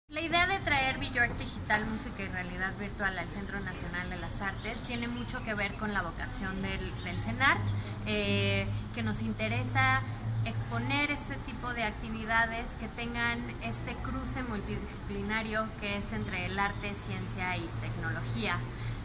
La idea de traer Björk Digital, Música y Realidad Virtual al Centro Nacional de las Artes tiene mucho que ver con la vocación del CENART, que nos interesa exponer este tipo de actividades que tengan este cruce multidisciplinario que es entre el arte, ciencia y tecnología.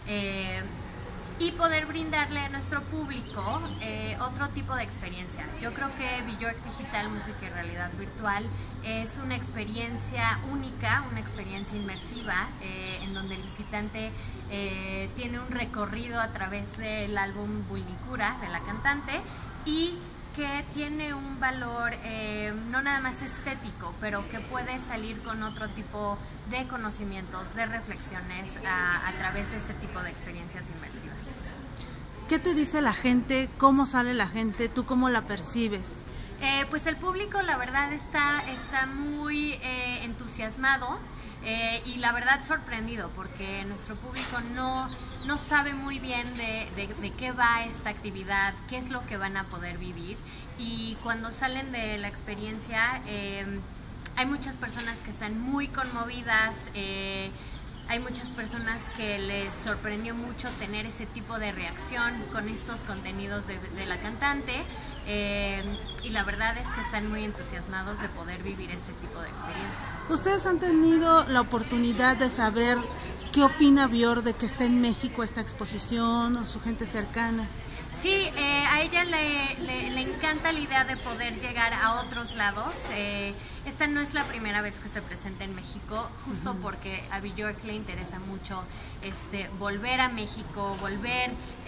Y poder brindarle a nuestro público otro tipo de experiencia. Yo creo que Björk Digital, Música y Realidad Virtual es una experiencia única, una experiencia inmersiva, en donde el visitante tiene un recorrido a través del álbum Vulnicura de la cantante y que tiene un valor no nada más estético, pero que puede salir con otro tipo de conocimientos, de reflexiones a través de este tipo de experiencias inmersivas. ¿Qué te dice la gente? ¿Cómo sale la gente? ¿Tú cómo la percibes? Pues el público la verdad está muy entusiasmado y la verdad sorprendido, porque nuestro público no sabe muy bien de qué va esta actividad, qué es lo que van a poder vivir, y cuando salen de la experiencia hay muchas personas que están muy conmovidas. Hay muchas personas que les sorprendió mucho tener ese tipo de reacción con estos contenidos de la cantante, y la verdad es que están muy entusiasmados de poder vivir este tipo de experiencias. ¿Ustedes han tenido la oportunidad de saber qué opina Björk de que está en México esta exposición, o su gente cercana? Sí, a ella le encanta la idea de poder llegar a otros lados. Esta no es la primera vez que se presenta en México, justo porque a Björk le interesa mucho volver a México, volver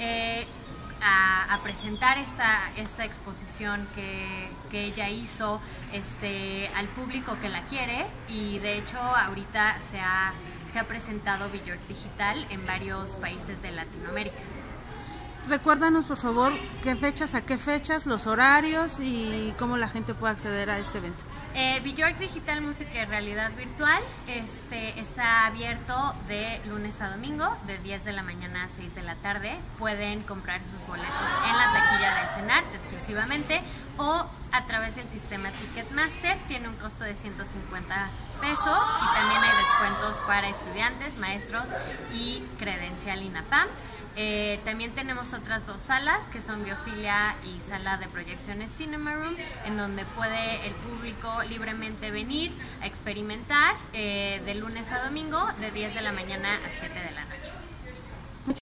a presentar esta exposición que ella hizo al público que la quiere, y de hecho ahorita se ha presentado Björk Digital en varios países de Latinoamérica. Recuérdanos, por favor, qué fechas, a qué fechas, los horarios y cómo la gente puede acceder a este evento. Björk Digital, Música y Realidad Virtual está abierto de lunes a domingo, de 10 de la mañana a 6 de la tarde. Pueden comprar sus boletos en la taquilla del CENART exclusivamente, o a través del sistema Ticketmaster. Tiene un costo de 150 pesos y también hay descuentos para estudiantes, maestros y credencial INAPAM. También tenemos otras dos salas, que son Biofilia y sala de proyecciones Cinema Room, en donde puede el público libremente venir a experimentar de lunes a domingo, de 10 de la mañana a 7 de la noche.